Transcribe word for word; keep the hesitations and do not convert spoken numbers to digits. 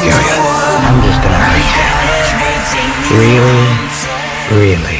kill you. I'm just gonna hurt you. Really, really